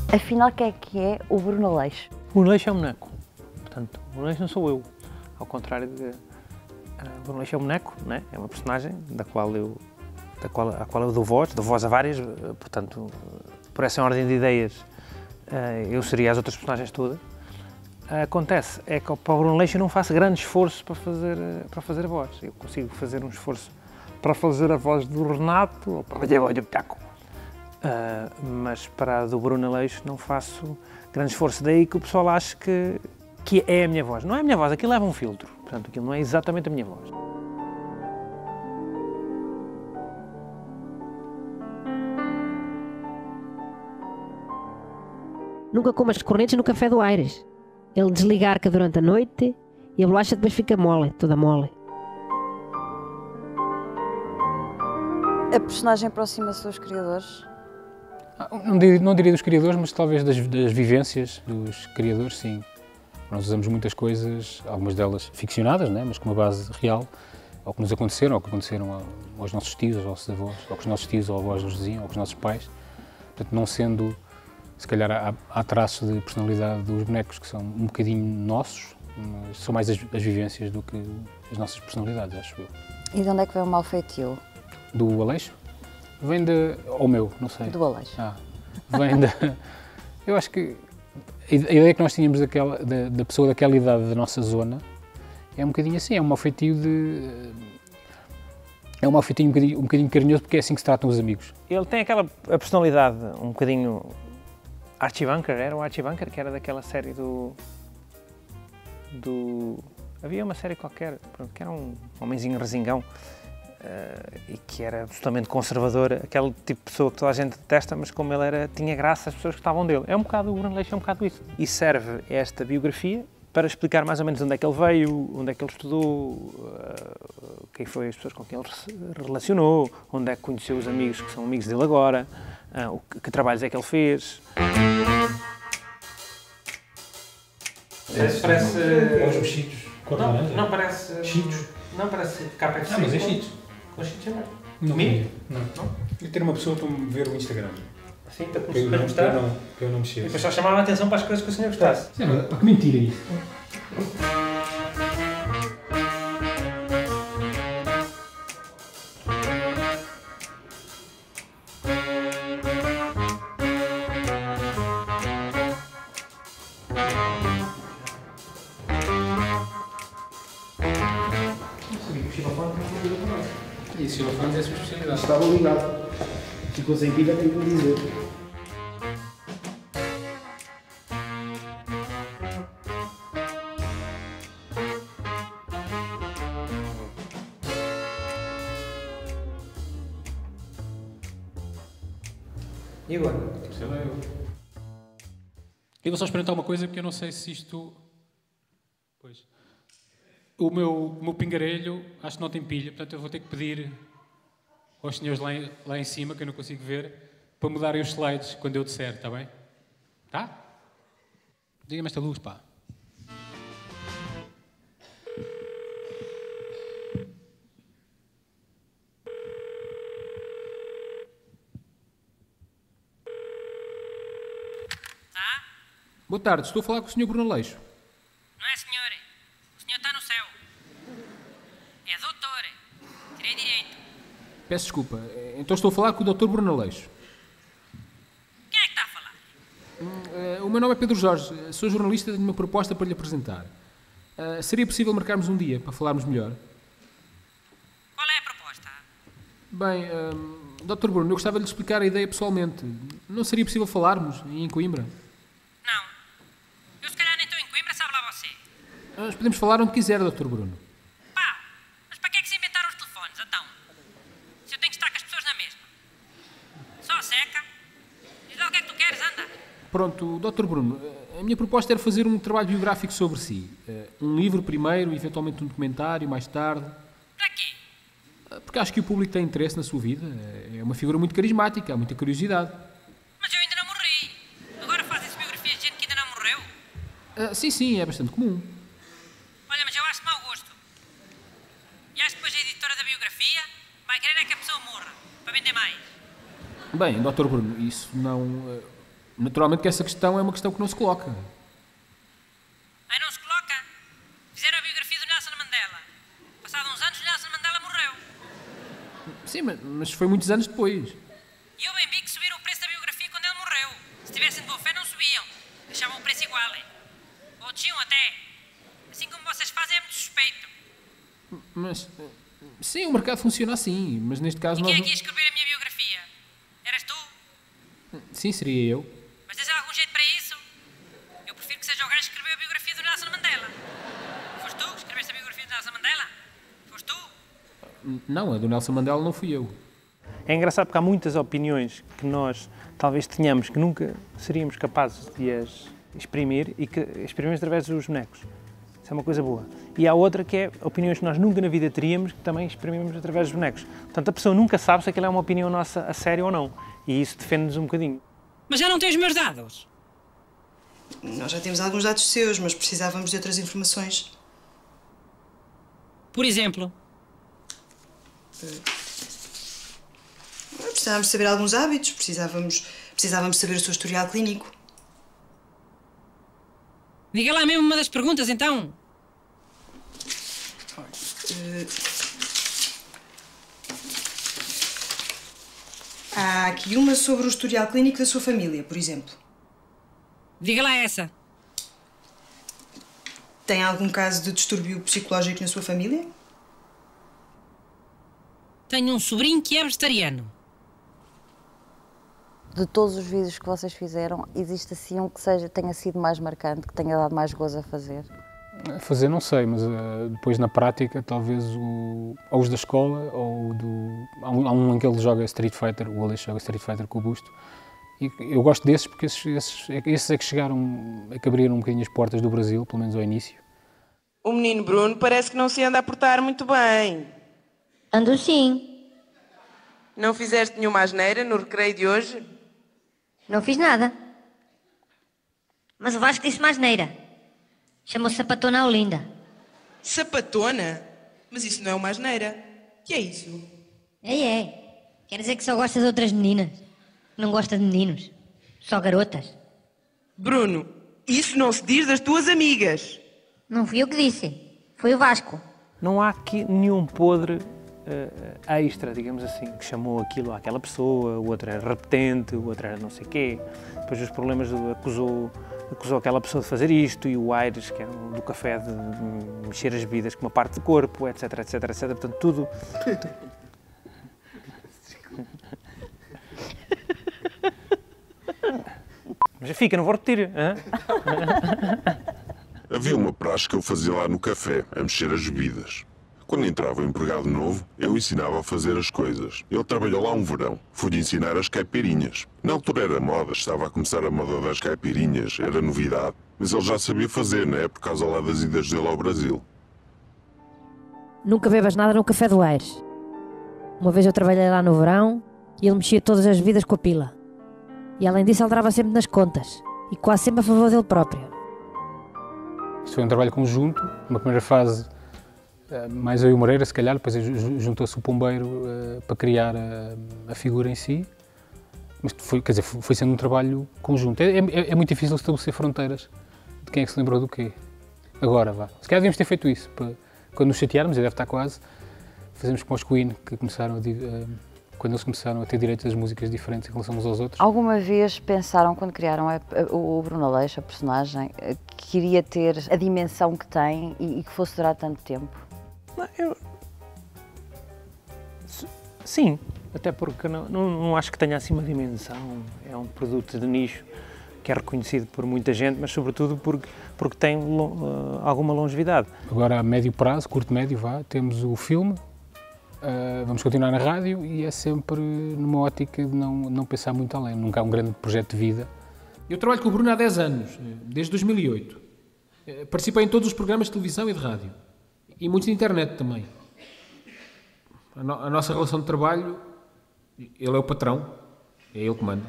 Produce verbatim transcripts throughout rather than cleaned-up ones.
Afinal, quem é que é o Bruno Aleixo? O Bruno Aleixo é um boneco. Portanto, o Bruno Aleixo não sou eu. Ao contrário de... Uh, o Bruno Aleixo é um boneco, né? É uma personagem da qual eu, da qual, à qual eu dou voz, dou voz a várias, uh, portanto, uh, por essa ordem de ideias, uh, eu seria as outras personagens todas. Uh, acontece é que para o Bruno Aleixo eu não faço grande esforço para fazer, uh, para fazer a voz. Eu consigo fazer um esforço para fazer a voz do Renato ou para fazer a voz do Pitaco. Uh, mas para a do Bruno Aleixo não faço grande esforço. Daí que o pessoal acha que, que é a minha voz. Não é a minha voz, aquilo leva um filtro. Portanto, aquilo não é exatamente a minha voz. Nunca como as cornetas no café do Aires. Ele desliga a arca durante a noite e a bolacha depois fica mole, toda mole. A personagem aproxima-se dos criadores? Não diria, não diria dos criadores, mas talvez das, das vivências dos criadores, sim. Nós usamos muitas coisas, algumas delas ficcionadas, né? Mas com uma base real, ao que nos aconteceram, ao que aconteceram aos nossos tios, aos nossos avós, ao que os nossos tios ou avós nos diziam, ao que os nossos pais. Portanto, não sendo, se calhar, há, há traços de personalidade dos bonecos que são um bocadinho nossos, mas são mais as, as vivências do que as nossas personalidades, acho eu. E de onde é que vem o mau feitio? Do Aleixo? Vem de... ou meu, não sei. Do Aleixo. Ah, vem da... Eu acho que a ideia que nós tínhamos daquela, da, da pessoa daquela idade da nossa zona é um bocadinho assim, é um mau feitio de... É um mau feitio um bocadinho, um bocadinho carinhoso, porque é assim que se tratam os amigos. Ele tem aquela a personalidade um bocadinho... Archie Bunker, era o Archie Bunker, que era daquela série do... do... Havia uma série qualquer, pronto, que era um homenzinho resingão. Uh, e que era absolutamente conservador, aquele tipo de pessoa que toda a gente detesta, mas como ele era, tinha graça às pessoas que estavam dele. É um bocado, o Bruno Aleixo é um bocado isso. E serve esta biografia para explicar mais ou menos onde é que ele veio, onde é que ele estudou, uh, quem foi as pessoas com quem ele se relacionou, onde é que conheceu os amigos que são amigos dele agora, uh, o que, que trabalhos é que ele fez. Parece... parece é os mexidos, cor não, laranja. não parece... Cheetos. Não parece capa de Ah, mas é cheetos. Com cheetos é mesmo. Não, Comigo? não. Não? Eu ter uma pessoa para me ver o Instagram. Assim, para, Para eu para não, mostrar? para eu não, para eu não mexer. E depois só chamava a atenção para as coisas que o senhor gostasse. Sim, mas que mentira isso. E o xilofone é a sua especialidade. Estava ligado. Ficou sem pilha, tenho que dizer. E agora? Sei lá, eu. Eu vou só experimentar uma coisa, porque eu não sei se isto... Pois. O meu, o meu pingarelho, acho que não tem pilha, portanto eu vou ter que pedir aos senhores lá em, lá em cima, que eu não consigo ver, para mudarem os slides quando eu disser, está bem? Tá? Diga-me esta luz, pá. Tá? Boa tarde, estou a falar com o senhor Bruno Aleixo. Não é, senhor? O senhor está no céu. É doutor. Tirei direito. Peço desculpa, então estou a falar com o doutor Bruno Aleixo. Quem é que está a falar? Uh, o meu nome é Pedro Jorge, sou jornalista e tenho uma proposta para lhe apresentar. Uh, seria possível marcarmos um dia para falarmos melhor? Qual é a proposta? Bem, uh, doutor Bruno, eu gostava de lhe explicar a ideia pessoalmente. Não seria possível falarmos em Coimbra? Não. Eu se calhar nem estou em Coimbra, sabe lá você. Nós podemos falar onde quiser, doutor Bruno. Pá, mas para que é que se inventaram os telefones, então? Se eu tenho que estar com as pessoas na mesma. Só seca. Diz lá o que é que tu queres, anda. Pronto, doutor Bruno, a minha proposta era fazer um trabalho biográfico sobre si. Uh, um livro primeiro, eventualmente um documentário mais tarde. Para quê? Uh, porque acho que o público tem interesse na sua vida. É uma figura muito carismática, há muita curiosidade. Mas eu ainda não morri. Agora fazem-se biografias de gente que ainda não morreu. Uh, sim, sim, é bastante comum. Olha, mas eu acho mau gosto. E acho que depois a editora da biografia vai querer é que a pessoa morra, para vender mais. Bem, doutor Bruno, isso não... Uh, Naturalmente que essa questão é uma questão que não se coloca. Aí não se coloca. Fizeram a biografia do Nelson Mandela. Passados uns anos, Nelson Mandela morreu. Sim, mas, mas foi muitos anos depois. E eu bem vi que subiram o preço da biografia quando ele morreu. Se tivessem de boa fé, não subiam. Deixavam o preço igual, hein? Ou desciam até. Assim como vocês fazem, é muito suspeito. Mas, sim, o mercado funciona assim, mas neste caso E nós... quem é que ia escrever a minha biografia? Eras tu? Sim, seria eu. Mas tens algum jeito para isso? Eu prefiro que seja o gajo que escreveu a biografia do Nelson Mandela. Foste tu que escreveste a biografia do Nelson Mandela? Foste tu? Não, a do Nelson Mandela não fui eu. É engraçado porque há muitas opiniões que nós talvez tenhamos que nunca seríamos capazes de as exprimir e que exprimimos através dos bonecos. Isso é uma coisa boa. E há outra que é opiniões que nós nunca na vida teríamos que também exprimimos através dos bonecos. Portanto, a pessoa nunca sabe se aquilo é uma opinião nossa a sério ou não. E isso defende-nos um bocadinho. Mas já não tens meus dados? Nós já temos alguns dados seus, mas precisávamos de outras informações. Por exemplo? Precisávamos saber alguns hábitos, precisávamos, precisávamos saber o seu historial clínico. Diga lá mesmo uma das perguntas, então. Uh, há aqui uma sobre o historial clínico da sua família, por exemplo. Diga lá essa. Tem algum caso de distúrbio psicológico na sua família? Tenho um sobrinho que é vegetariano. De todos os vídeos que vocês fizeram, existe assim um que seja, tenha sido mais marcante, que tenha dado mais gozo a fazer? A fazer não sei, mas uh, depois na prática talvez o, ou os da escola ou do... Há um, há um em que ele joga Street Fighter, o Aleixo joga Street Fighter com o Busto. E eu gosto desses porque esses, esses, esses é que chegaram, é que abriram um bocadinho as portas do Brasil, pelo menos ao início. O menino Bruno parece que não se anda a portar muito bem. Ando sim. Não fizeste nenhuma asneira no recreio de hoje? Não fiz nada. Mas o Vasco disse-me asneira. Chamou-se Sapatona Olinda. Sapatona? Mas isso não é uma asneira. Que é isso? É, é. Quer dizer que só gosta de outras meninas. Não gosta de meninos. Só garotas. Bruno, isso não se diz das tuas amigas. Não fui eu que disse. Foi o Vasco. Não há aqui nenhum podre uh, extra, digamos assim, que chamou aquilo àquela pessoa, o outro era repetente, o outro era não sei quê. Depois os problemas do, acusou, acusou aquela pessoa de fazer isto e o Aires, que era do café, de, de mexer as bebidas com uma parte do corpo, etc, etc, etcétera. Portanto, tudo... Mas fica, não vou repetir. Hein? Havia uma praxe que eu fazia lá no café, a mexer as bebidas. Quando entrava um empregado novo, eu ensinava a fazer as coisas. Ele trabalhou lá um verão. Fui-lhe ensinar as caipirinhas. Na altura era moda, estava a começar a moda das caipirinhas, era novidade. Mas ele já sabia fazer, não é? Por causa lá das idas dele ao Brasil. Nunca bebas nada no café do Aires. Uma vez eu trabalhei lá no verão e ele mexia todas as bebidas com a pila. E além disso ele dava sempre nas contas e quase sempre a favor dele próprio. Isto foi um trabalho conjunto, uma primeira fase mais eu e o Moreira, se calhar, depois juntou-se o Pombeiro uh, para criar a, a figura em si, mas foi, quer dizer, foi sendo um trabalho conjunto. É, é, é muito difícil estabelecer fronteiras de quem é que se lembrou do quê. Agora, vá. Se calhar devíamos ter feito isso, para, quando nos chatearmos, e deve estar quase, fazemos como os Queen, que começaram a, uh, quando eles começaram a ter direitos às músicas diferentes em relação uns aos outros. Alguma vez pensaram, quando criaram a, a, o Bruno Aleixo, a personagem, que iria ter a dimensão que tem e, e que fosse durar tanto tempo? Não, eu... Sim, até porque não, não, não acho que tenha assim uma dimensão. É um produto de nicho que é reconhecido por muita gente, mas sobretudo porque, porque tem uh, alguma longevidade. Agora, a médio prazo, curto médio, vá, temos o filme, uh, vamos continuar na rádio e é sempre numa ótica de não, não pensar muito além. Nunca há um grande projeto de vida. Eu trabalho com o Bruno há dez anos, desde dois mil e oito. Participei em todos os programas de televisão e de rádio. E muitos de internet também. A, no, a nossa relação de trabalho, ele é o patrão, é ele que manda.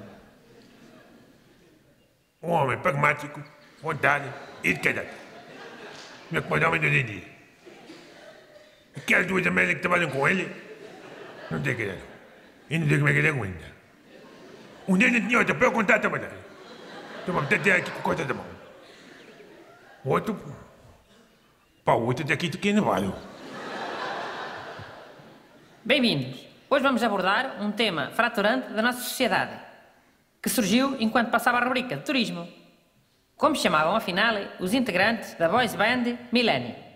Um homem pragmático, vontade e de caráter. Não é como o homem do dia a dia. Aquelas duas amélias que trabalham com ele, não tem caráter. E não tem como é que ele aguenta. Um dia não tinha outra para eu contar a trabalhar. Estou-me a meter aqui com a coisa da mão. Outro. Pá, o outro daqui aqui no vale. Bem-vindos. Hoje vamos abordar um tema fraturante da nossa sociedade, que surgiu enquanto passava a rubrica de turismo. Como chamavam, afinal, os integrantes da boys band Millennium.